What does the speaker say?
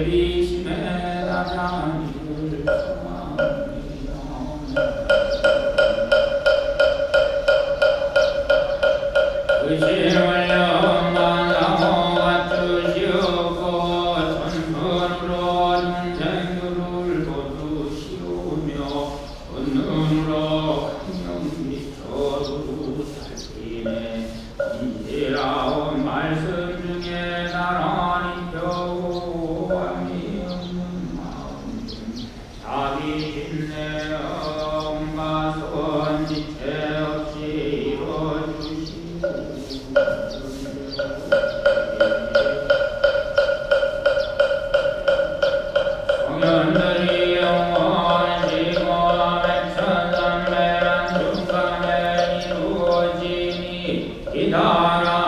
대비심에 나자니를 의심을 영만하고 주시옵고 천선으로 중생들을 도주시오며 본능으로 강령 미쳐도 살피네 이라온 말씀 중에 나란히 교함이 없는 마음 답이 있네 엄마 손지체 없이 이루어주시오 성현들이 영원히고 백천삼배란 중간에 이루어지니 이다라